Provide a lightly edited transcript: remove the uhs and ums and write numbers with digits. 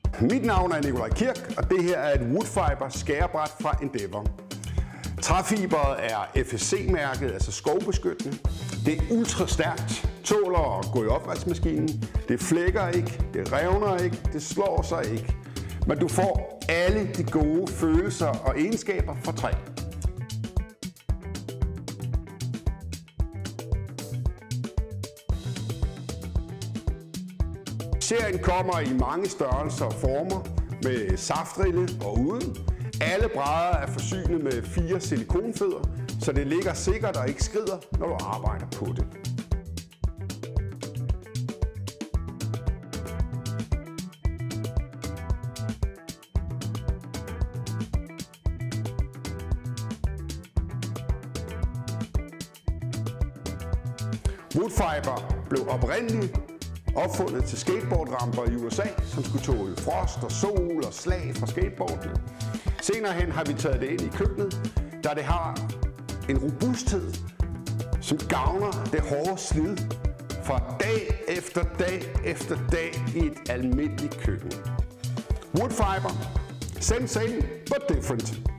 Mit navn er Nikolaj Kirk, og det her er et Woodfiber skærebræt fra Endeavour. Træfiberet er FSC-mærket, altså skovbeskyttende. Det er ultra stærkt, tåler at gå i opvaskemaskinen. Det flækker ikke, det revner ikke, det slår sig ikke. Men du får alle de gode følelser og egenskaber fra træ. Serien kommer i mange størrelser og former, med saftrille og uden. Alle brædder er forsynet med 4 silikonfødder, så det ligger sikkert og ikke skrider, når du arbejder på det. Woodfiber blev oprindeligt opfundet til skateboardramper i USA, som skulle tåle frost og sol og slag fra skateboardene. Senere hen har vi taget det ind i køkkenet, da det har en robusthed, som gavner det hårde slid fra dag efter dag efter dag i et almindeligt køkken. Woodfiber, same but different.